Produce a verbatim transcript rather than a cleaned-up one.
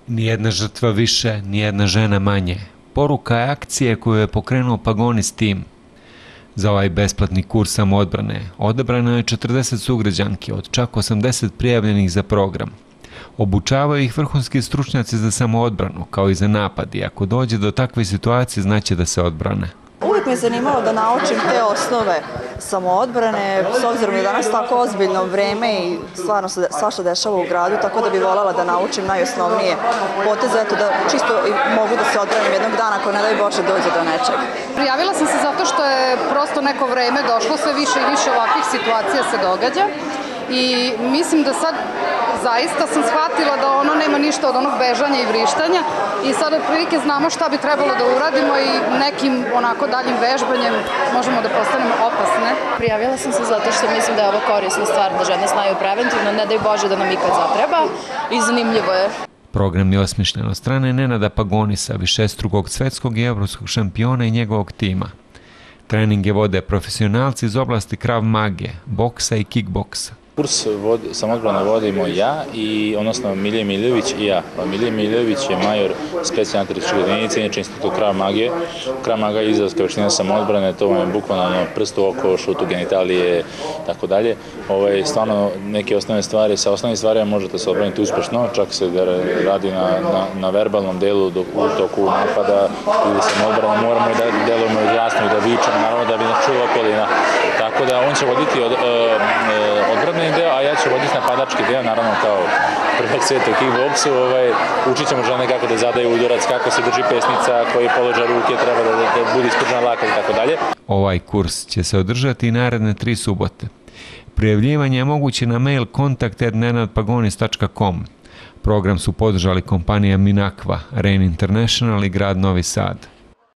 Nijedna žrtva više, nijedna žena manje. Poruka je akcije koju je pokrenuo Pagonis tim. Za ovaj besplatni kurs samoodbrane odabrano je četrdeset sugrađanki od čak osamdeset prijavljenih za program. Obučavaju ih vrhunski stručnjaci za samoodbranu, kao i za napad, i ako dođe do takve situacije znaće da se odbrane. Uvijek me je zanimalo da naučim te osnove samoodbrane, s obzirom da je danas tako ozbiljno vreme i stvarno se svašta dešava u gradu, tako da bi voljela da naučim najosnovnije poteze, eto da čisto mogu da se odbranim jednog dana ako ne daj Bože dođe do nečega. Prijavila sam se zato što je prosto neko vreme došlo, sve više i više ovakvih situacija se događa i mislim da sad zaista sam shvatila da ono nema ništa od onog bežanja i vrištanja i sad otprilike znamo šta bi trebalo da uradimo i nekim onako daljim vežbanjem možemo da postanemo opasne. Prijavila sam se zato što mislim da je ovo korisna stvar, da žene znaju preventivno, ne daj Bože da nam ikad zatreba i zanimljivo je. Program je osmišljen od strane Nenada Pagonisa, višestrukog svetskog i evropskog šampiona i njegovog tima. Treninge vode profesionalci iz oblasti Krav Mage, boksa i kickboksa. Kurs samoodbrane vodimo ja i odnosno Milje Miljević i ja. Milje Miljević je major specijalne atletičke jedinice, inače institut Krav Mage. Krav Maga je izrazka veština samoodbrane, to vam je bukvalno prst u oko, šut u genitalije, tako dalje. Ovaj, stvarno neke osnovne stvari, sa osnovnim stvarima možete se odbraniti uspešno, čak se da radi na, na, na verbalnom delu dok u toku napada ili samoodbrane, moramo i da delujemo jasno i da vičemo, naravno da bi nas čuo okolina. Tako da on će voditi od, odbrane deo, a ja ću voditi napadački deo, naravno kao prvog sveta u kickboksu. Ovaj, učit ćemo žene kako da zadaju udarac, kako se drži pesnica, koji položaj ruke treba da, da, da bude ispružena laka i tako dalje. Ovaj kurs će se održati i naredne tri subote. Prijavljivanje je moguće na mail kontakt at nenad pagonis tačka com. Program su podržali kompanija Minakva, Rain International i grad Novi Sad.